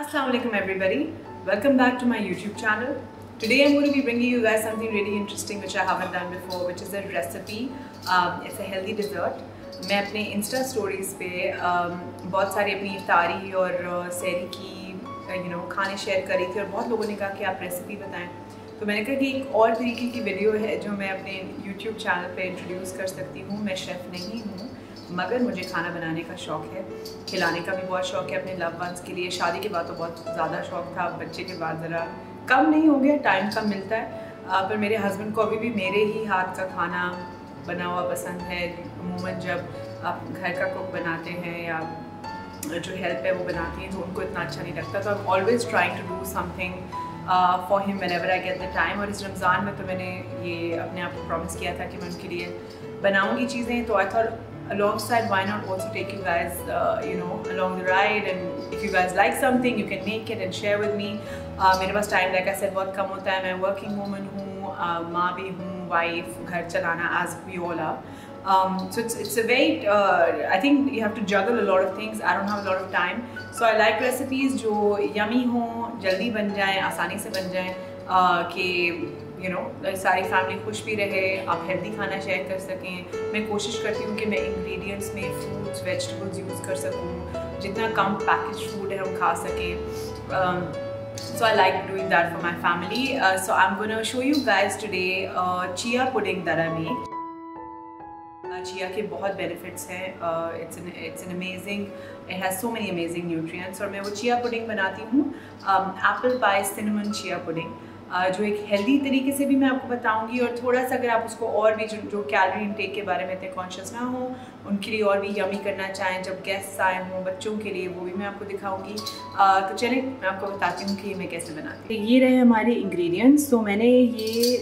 Assalamualaikum everybody. Welcome back to my YouTube channel. Today I'm going to be bringing you guys something really interesting which I haven't done before, which is a recipe. It's a healthy dessert. मैं अपने Insta stories पे बहुत सारी अपनी इफ्तारी और सहरी की खाने शेयर करी थी और बहुत लोगों ने कहा कि आप रेसिपी बताएं। तो मैंने कहा कि एक और तरीके की वीडियो है जो मैं अपने YouTube चैनल पे इंट्रोड्यूस कर सकती हूँ। मैं शेफ़ नहीं हूँ मगर मुझे खाना बनाने का शौक़ है, खिलाने का भी बहुत शौक़ है अपने लव वंस के लिए। शादी के बाद तो बहुत ज़्यादा शौक़ था, बच्चे के बाद ज़रा कम नहीं हो गया, टाइम कम मिलता है। पर मेरे हस्बैंड को अभी भी मेरे ही हाथ का खाना बना हुआ पसंद है। अमूमन जब आप घर का कुक बनाते हैं या जो हेल्प है वो बनाती हैं तो उनको इतना अच्छा नहीं लगता। तो I am always trying to do something for him whenever I get the time. और इस रमज़ान में तो मैंने ये अपने आप को प्रॉमिस किया था कि मैं उनके लिए बनाऊँगी चीज़ें। तो I thought alongside why not also take you guys along the ride, and if you guys like something you can make it and share with me. मेरे पास टाइम like I said बहुत कम होता है। मैं वर्किंग वूमन हूँ, माँ भी हूँ, वाइफ, घर चलाना as we all are. So it's a very I think you have to juggle a lot of things. I don't have a lot of time, so I like recipes जो yummy हों, जल्दी बन जाएं, आसानी से बन जाएं, कि सारी फैमिली खुश भी रहे, आप हेल्दी खाना शेयर कर सकें। मैं कोशिश करती हूँ कि मैं इंग्रेडिएंट्स में फ्रूट्स वेजिटेबल्स यूज़ कर सकूँ, जितना कम पैकेज फूड है हम खा सकें। So I like doing that for my family. So I'm going to show you guys today chia pudding that I make. Chia के बहुत बेनिफिट्स हैं। It's an amazing, it has so many amazing nutrients. और मैं वो chia pudding बनाती हूँ, apple pie cinnamon chia pudding, जो एक हेल्दी तरीके से भी मैं आपको बताऊंगी। और थोड़ा सा अगर आप उसको और भी जो कैलोरी इनटेक के बारे में इतने कॉन्शियस ना हो, उनके लिए और भी यमी करना चाहें, जब गेस्ट आए हों, बच्चों के लिए, वो भी मैं आपको दिखाऊंगी। तो चलिए मैं आपको बताती हूँ कि मैं कैसे बनाती हूँ। ये रहे हमारे इंग्रेडिएंट्स। तो मैंने ये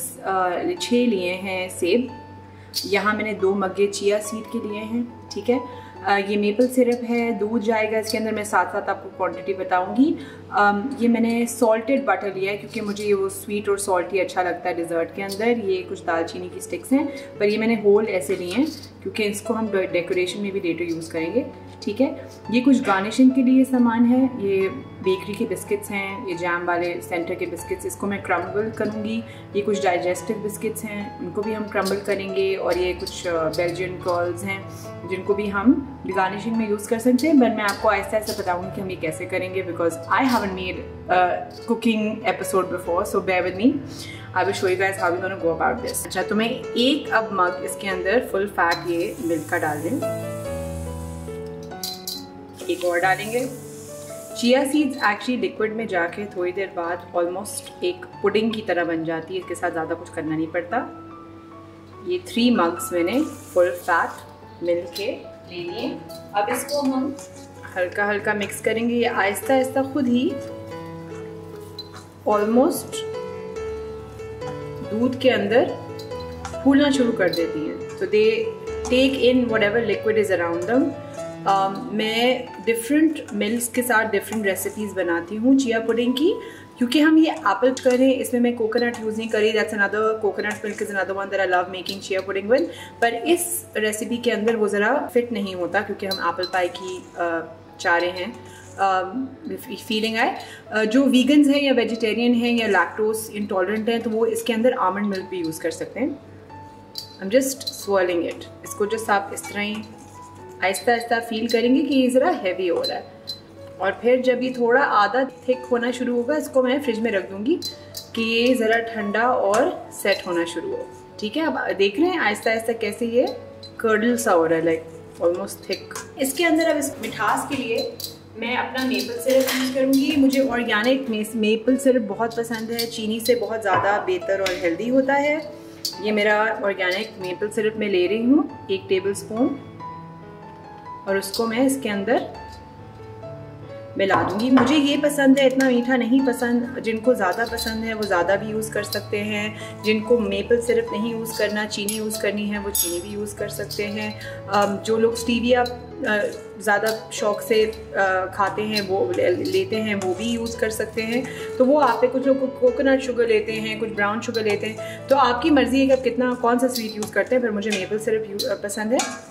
6 लिए हैं सेब। यहाँ मैंने 2 मग्गे चिया सीड के लिए हैं, ठीक है। ये मेपल सिरप है, दूध जाएगा इसके अंदर, मैं साथ साथ आपको क्वांटिटी बताऊंगी। ये मैंने सॉल्टेड बटर लिया है क्योंकि मुझे ये वो स्वीट और सॉल्टी अच्छा लगता है डिज़र्ट के अंदर। ये कुछ दालचीनी की स्टिक्स हैं, पर ये मैंने होल ऐसे लिए हैं क्योंकि इसको हम डेकोरेशन में भी लेटर यूज़ करेंगे, ठीक है। ये कुछ गार्निशिंग के लिए सामान है। ये बेकरी के बिस्किट्स हैं, ये जैम वाले सेंटर के बिस्किट्स, इसको मैं क्रम्बल करूँगी। ये कुछ डाइजेस्टिव बिस्किट्स हैं, उनको भी हम क्रम्बल करेंगे। और ये कुछ बेल्जियन कर्ल्स हैं जिनको भी हम गार्निशिंग में यूज़ कर सकते हैं। बट मैं आपको ऐसा ऐसा बताऊँगी कि हम ये कैसे करेंगे, because I haven't made cooking episode before, so bear with me. I will show you guys how we gonna go about this. अच्छा, तो मैं 1 अब मग इसके अंदर फुल फैट ये मिल्क का डाल दें। एक और डालेंगे। चिया सीड्स एक्चुअली लिक्विड में जाके थोड़ी देर बाद ऑलमोस्ट एक पुडिंग की तरह बन जाती है, इसके साथ ज़्यादा कुछ करना नहीं पड़ता। ये 3 मग्स मैंने फुल फैट मिल्क के ले लिए। अब इसको हम हल्का हल्का मिक्स करेंगे। ये आहिस्ता आहिस्ता खुद ही ऑलमोस्ट दूध के अंदर फूलना शुरू कर देती हैं। तो they take in whatever liquid is around them. मैं डिफरेंट मिल्क्स के साथ डिफरेंट रेसिपीज़ बनाती हूँ चिया पुडिंग की, क्योंकि हम ये एप्पल करें, इसमें मैं कोकोनट यूज़ नहीं करी। That's another, coconut milk is another one that I love making chia pudding with. पर इस रेसिपी के अंदर वो ज़रा फिट नहीं होता क्योंकि हम एप्पल पाई की चाह रहे हैं। फीलिंग आए, जो वीगन्स हैं या वेजिटेरियन हैं या लैक्टोज इंटॉलरेंट हैं तो वो इसके अंदर आमंड मिल्क भी यूज़ कर सकते हैं। I am just swirling it. इसको जस्ट आप इस तरह ही आहिस्ता आहिस्ता फील करेंगे कि ये ज़रा हैवी हो रहा है। और फिर जब ये थोड़ा आधा थिक होना शुरू होगा, इसको मैं फ्रिज में रख दूँगी कि ये ज़रा ठंडा और सेट होना शुरू हो, ठीक है। अब देख रहे हैं आहिस्ता आहिस्ता कैसे ये कर्डल सा हो रहा है, लाइक ऑलमोस्ट थिक। इसके अंदर अब इस मिठास के लिए मैं अपना मेपल सिरप यूज़ करूँगी। मुझे ऑर्गेनिक मेपल सिरप बहुत पसंद है, चीनी से बहुत ज़्यादा बेहतर और हेल्दी होता है। ये मेरा ऑर्गेनिक मेपल सिरप मैं ले रही हूँ 1 टेबल स्पून, और उसको मैं इसके अंदर मिला दूँगी। मुझे ये पसंद है, इतना मीठा नहीं पसंद। जिनको ज़्यादा पसंद है वो ज़्यादा भी यूज़ कर सकते हैं। जिनको मेपल सिरप नहीं यूज़ करना, चीनी यूज़ करनी है, वो चीनी भी यूज़ कर सकते हैं। जो लोग स्टीविया ज़्यादा शौक़ से खाते हैं, वो लेते हैं, वो भी यूज़ कर सकते हैं। तो वो आप पे, कुछ लोग कोकोनट शुगर लेते हैं, कुछ ब्राउन शुगर लेते हैं, तो आपकी मर्ज़ी है कि आप कितना कौन सा स्वीट यूज़ करते हैं। पर मुझे मेपल सिरप पसंद है।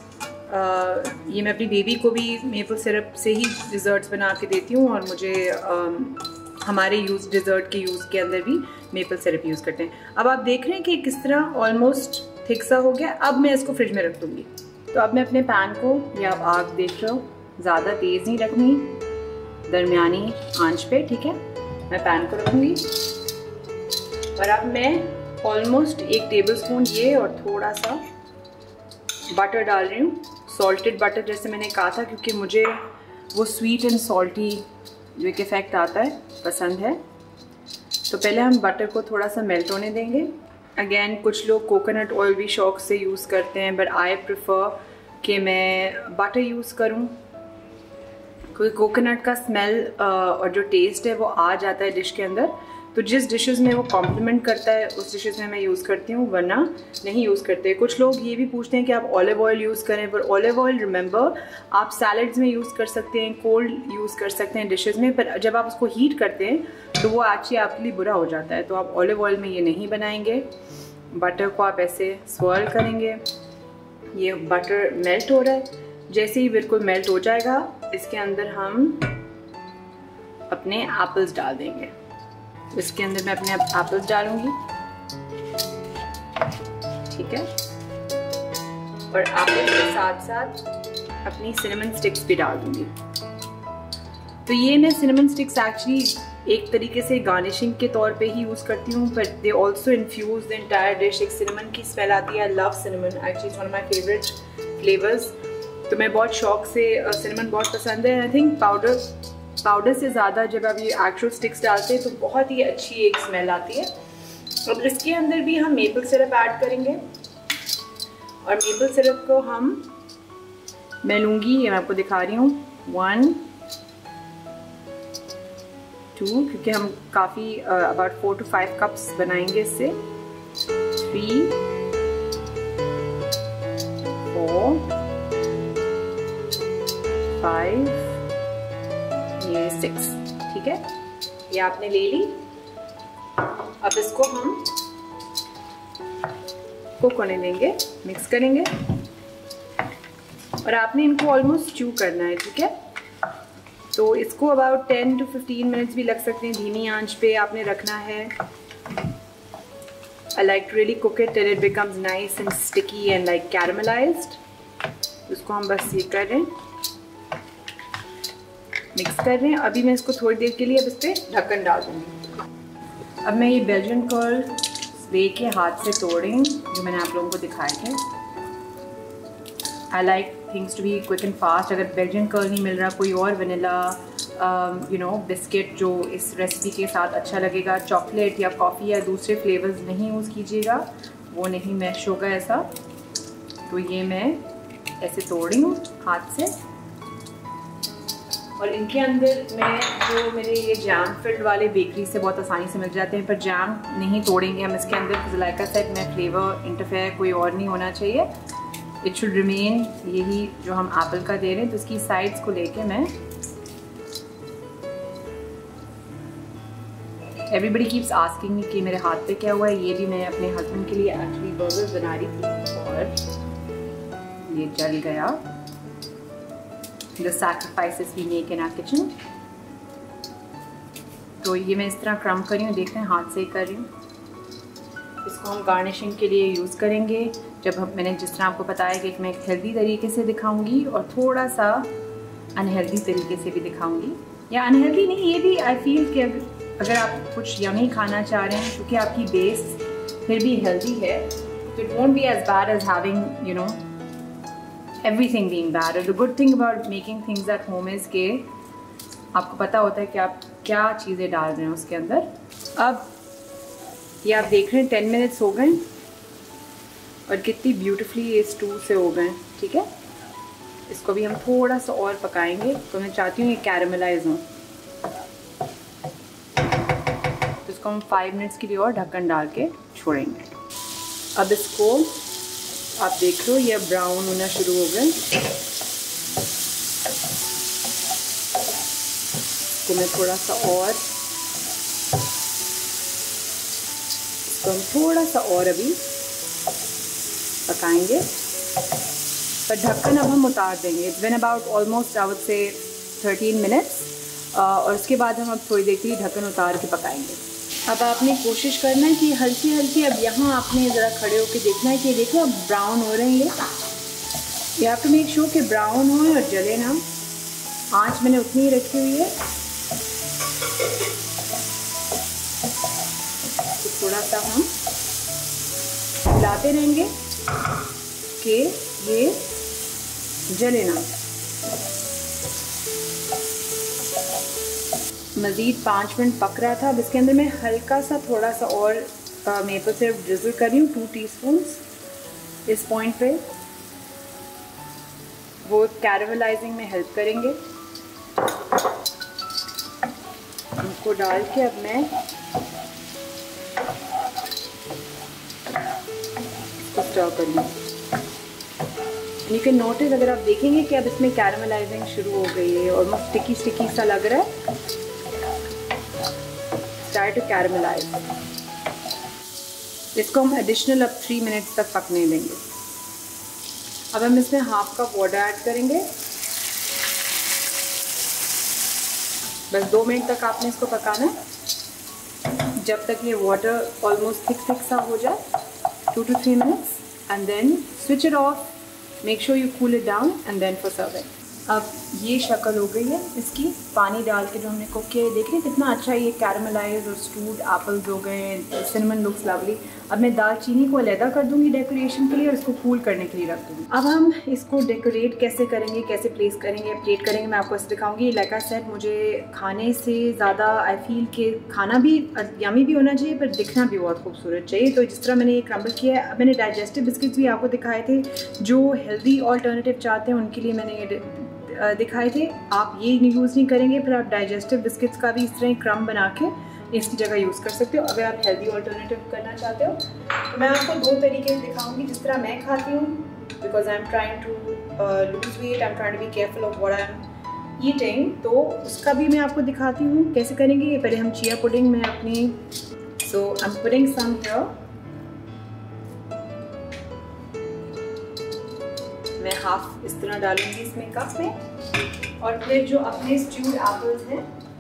ये मैं अपनी बेबी को भी मेपल सिरप से ही डिज़र्ट्स बना के देती हूँ, और मुझे हमारे डिज़र्ट के यूज़ के अंदर भी मेपल सिरप यूज़ करते हैं। अब आप देख रहे हैं कि किस तरह ऑलमोस्ट थिक सा हो गया। अब मैं इसको फ्रिज में रख दूँगी। तो अब मैं अपने पैन को, या आप आग देख रहे हो, ज़्यादा तेज़ नहीं रखनी, दरमियानी आंच पे, ठीक है। मैं पैन को रखूँगी और अब मैं ऑलमोस्ट 1 टेबलस्पून ये और थोड़ा सा बटर डाल रही हूँ, सॉल्टेड बटर जैसे मैंने कहा था, क्योंकि मुझे वो स्वीट एंड सॉल्टी जो एक इफ़ेक्ट आता है पसंद है। तो पहले हम बटर को थोड़ा सा मेल्ट होने देंगे। अगेन कुछ लोग कोकोनट ऑयल भी शौक से यूज़ करते हैं, बट आई प्रेफर कि मैं बटर यूज़ करूँ, क्योंकि कोकोनट का स्मेल और जो टेस्ट है वो आ जाता है डिश के अंदर। तो जिस डिशेस में वो कॉम्प्लीमेंट करता है उस डिशेस में मैं यूज़ करती हूँ, वरना नहीं यूज़ करते। कुछ लोग ये भी पूछते हैं कि आप ऑलिव ऑयल यूज़ करें, पर ऑलिव ऑयल रिमेंबर आप सैलड्स में यूज़ कर सकते हैं, कोल्ड यूज़ कर सकते हैं डिशेस में, पर जब आप उसको हीट करते हैं तो वो एक्चुअली आपके लिए बुरा हो जाता है। तो आप ऑलिव ऑयल में ये नहीं बनाएंगे। बटर को आप ऐसे स्वर्ल करेंगे। ये बटर मेल्ट हो रहा है, जैसे ही बिल्कुल मेल्ट हो जाएगा इसके अंदर हम अपने एप्पल्स डाल देंगे। इसके अंदर मैं अपने एप्पल्स डालूंगी, ठीक है, और एप्पल के साथ साथ अपनी सिनेमन स्टिक्स भी डाल दूंगी। तो ये मैं सिनेमन स्टिक्स एक्चुअली एक तरीके से गार्निशिंग के तौर पे ही यूज़ करती हूँ, but they also infuse the entire dish. एक सिनेमन की स्मेल आती है। I love cinnamon, actually it's one of my favourite flavours. तो मैं बहुत शौक से सिनेमन बहुत पसंद है। आई थिंक पाउडर से ज़्यादा जब आप ये एक्चुअल स्टिक्स डालते हैं तो बहुत ही अच्छी एक स्मेल आती है। अब इसके अंदर भी हम मेपल सिरप ऐड करेंगे, और मेपल सिरप को मैं लूँगी, ये मैं आपको दिखा रही हूँ, 1 2, क्योंकि हम काफ़ी अबाउट 4 to 5 कप्स बनाएंगे इससे, 3 4 5 ये 6, ठीक है। ये आपने ले ली। अब इसको हम कुक होने देंगे, मिक्स करेंगे, और आपने इनको ऑलमोस्ट च्यू करना है, ठीक है। तो इसको अबाउट 10 to 15 मिनट्स भी लग सकते हैं। धीमी आंच पे आपने रखना है। I like to really cook it till it becomes nice and sticky and like caramelised. उसको हम बस ये कर रहे हैं, मिक्स कर रहे हैं। अभी मैं इसको थोड़ी देर के लिए अब इस पर ढक्कन डाल दूँगी। अब मैं ये बेल्जियन कर्ल लेके हाथ से तोड़ रही हूँ, जो मैंने आप लोगों को दिखाए थे। I like things to be quick and fast. अगर बेल्जियन कर्ल नहीं मिल रहा, कोई और वनीला बिस्किट जो इस रेसिपी के साथ अच्छा लगेगा, चॉकलेट या कॉफ़ी या दूसरे फ्लेवर्स नहीं यूज़ कीजिएगा, वो नहीं मैश होगा ऐसा। तो ये मैं ऐसे तोड़ रही हूँ हाथ से, और इनके अंदर मैं जो मेरे ये जैम फिल्ड वाले बेकरी से बहुत आसानी से मिल जाते हैं, पर जैम नहीं तोड़ेंगे हम इसके अंदर। लाइक आई सेड, मैं फ्लेवर इंटरफेयर कोई और नहीं होना चाहिए। इट शुड रिमेन यही जो हम एप्पल का दे रहे हैं। तो इसकी साइड्स को लेके मैं, एवरीबडी कीप्स आस्किंग मी कि मेरे हाथ पे क्या हुआ है। ये भी मैं अपने हस्बैंड के लिए एक्चुअली बर्गर्स बना रही थी और ये जल गया। The sacrifices we make in our kitchen। तो ये मैं इस तरह क्रम कर रही हूँ, देख रहे हैं हाथ से ही कर रही हूँ। इसको हम गार्निशिंग के लिए यूज़ करेंगे। जब मैंने जिस तरह आपको बताया कि मैं एक हेल्दी तरीके से दिखाऊंगी और थोड़ा सा अनहेल्दी तरीके से भी दिखाऊंगी, या अनहेल्दी नहीं, ये भी आई फील कि अगर आप कुछ यमी खाना चाह रहे हैं, क्योंकि आपकी बेस फिर भी हेल्दी है, तो it won't be as bad as having, you know, everything being bad। The good thing about making things at home is कि आपको पता होता है कि आप क्या चीज़ें डाल रहे हैं उसके अंदर। अब ये आप देख रहे हैं 10 मिनट्स हो गए और कितनी ब्यूटीफुली ये स्टू से हो गए, ठीक है। इसको भी हम थोड़ा सा और पकाएंगे। तो मैं चाहती हूँ ये कैरमलाइज हो। तो इसको हम 5 मिनट्स के लिए और ढक्कन डाल के छोड़ेंगे। अब इसको आप देख रहे हो ये ब्राउन होना शुरू हो गए। इसको मैं थोड़ा सा और, इसको हम थोड़ा सा और अभी पकाएंगे। पर ढक्कन अब हम उतार देंगे। It's been about almost I would say 13 minutes, और उसके बाद हम अब थोड़ी देर के लिए ढक्कन उतार के पकाएंगे। अब आपने कोशिश करना है कि हल्की हल्की, अब यहाँ आपने ज़रा खड़े होकर देखना है कि देखो अब ब्राउन हो रहे हैं ये हैव टू मेक श्योर कि ब्राउन हो और जले ना। आँच मैंने उतनी ही रखी हुई है, तो थोड़ा सा हम हिलाते रहेंगे कि ये जले ना। मज़ीद 5 मिनट पक रहा था। अब इसके अंदर मैं हल्का सा थोड़ा सा और मेपल सिरप ड्रिज़ल कर रही हूँ, 2 टीस्पून्स। इस पॉइंट पे वो कैरेमलाइजिंग में हेल्प करेंगे। उनको डाल के अब मैं इसको स्टर कर लूँ। यू कैन नोटिस, अगर आप देखेंगे कि अब इसमें कैरेमलाइजिंग शुरू हो गई है, ऑलमोस्ट स्टिकी स्टिकी सा लग रहा है। Start to caramelize. इसको हम एडिशनल अब 3 मिनट्स तक पकने देंगे। अब हम इसमें हाफ कप वाटर ऐड करेंगे। बस 2 मिनट तक आपने इसको पकाना है, जब तक ये वाटर ऑलमोस्ट थिक सा हो जाए, 2 to 3 minutes, and then switch it off. Make sure you cool it down and then for serving. अब ये शक्ल हो गई है इसकी, पानी डाल के जो हमने कुक किया है। देख रहे हैं कितना अच्छा ये कैरमलाइज और स्टूड एप्पल्स हो गए। Cinnamon looks lovely. अब मैं दालचीनी को अलहदा कर दूंगी डेकोरेशन के लिए, और इसको कूल करने के लिए रख दूँगी। अब हम इसको डेकोरेट कैसे करेंगे, कैसे प्लेस करेंगे, प्लेट करेंगे, मैं आपको दिखाऊंगी। लाइक आई सेड, मुझे खाने से ज़्यादा आई फील कि खाना भी यमी भी होना चाहिए, पर दिखना भी बहुत खूबसूरत चाहिए। तो जिस तरह मैंने ये क्रम्बल किया है, अब मैंने डाइजेस्टिव बिस्किट्स भी आपको दिखाए थे। जो हेल्दी ऑल्टरनेटिव चाहते हैं उनके लिए मैंने ये दिखाए थे। आप ये यूज़ नहीं करेंगे, फिर आप डाइजेस्टिव बिस्किट्स का भी इस तरह क्रम्ब बना के इसकी जगह यूज़ कर सकते हो। अगर आप हेल्दी ऑल्टरनेटिव करना चाहते हो तो मैं आपको 2 तरीके से दिखाऊंगी, जिस तरह मैं खाती हूँ, because I am trying to lose weight, I am trying to be careful of what I am eating. तो उसका भी मैं आपको दिखाती हूँ कैसे करेंगे। ये पहले हम चिया पुडिंग में अपनी, so I am putting some here. मैं हाफ इस तरह डालूंगी इसमें कप में, और फिर जो अपने स्ट्यूड एप्पल्स हैं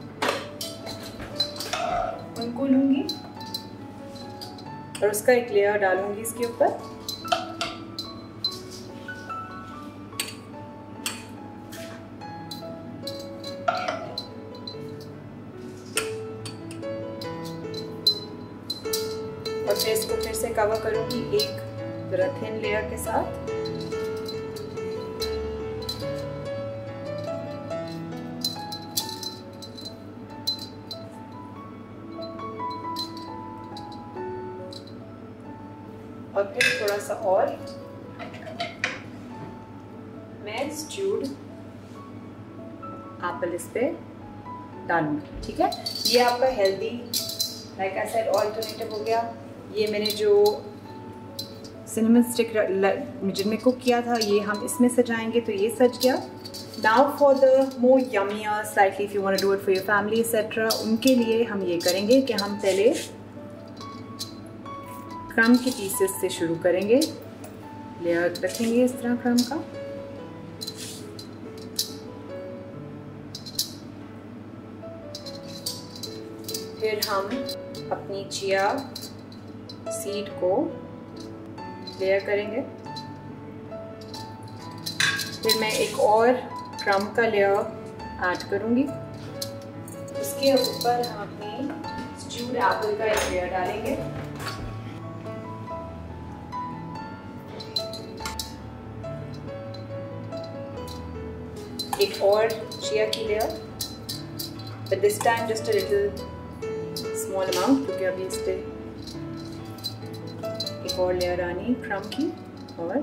उनको लूंगी और उसका एक लेयर डालूंगी इसके ऊपर। और फिर इसको फिर से कवर करूंगी एक जरा थिन लेयर के साथ। और फिर थोड़ा सा और मैं स्ट्यूड एप्पल इस पे डालूंगी। ठीक है, ये आपका healthy like I said alternative हो गया। ये मैंने जो सिनेमन स्टिक जिनमें कुक किया था, ये हम इसमें सजाएंगे, तो ये सज गया। Now for the more yummier slightly, if you want to do it for your family etcetera, उनके लिए हम ये करेंगे कि हम पहले क्रम के पीसेस से शुरू करेंगे। लेयर रखेंगे इस तरह क्रम का, फिर हम अपनी चिया सीड को लेयर करेंगे। फिर मैं एक और क्रम का लेयर ऐड करूंगी। उसके ऊपर हम अपनी स्ट्यूड एप्पल का एक लेयर डालेंगे। एक और चिया की layer, but this time just a little small amount, क्योंकि अभी इस पे एक और लेयर आनी क्रम की, और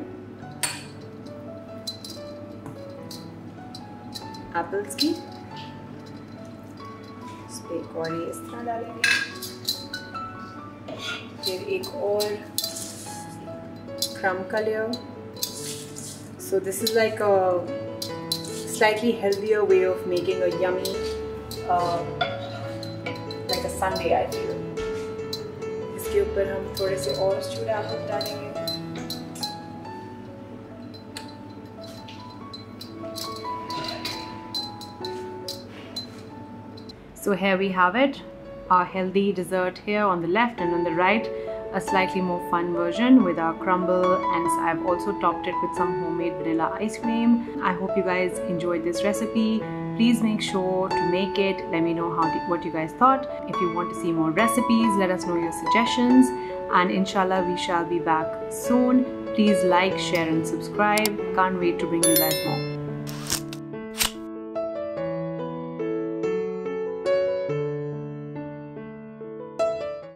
एप्पल्स की। इस पे एक और ये इस तरह डालेंगे। फिर एक और क्रम का layer. So this is like a slightly healthier way of making a yummy like a sundae I feel। इसके ऊपर हम थोड़े से और स्ट्यूड एप्पल डालेंगे। So here we have it, our healthy dessert here on the left, and on the right a slightly more fun version with our crumble, and I've also topped it with some homemade vanilla ice cream. I hope you guys enjoyed this recipe. Please make sure to make it. Let me know what you guys thought. If you want to see more recipes, let us know your suggestions, and inshallah we shall be back soon. Please like, share and subscribe. Can't wait to bring you guys more.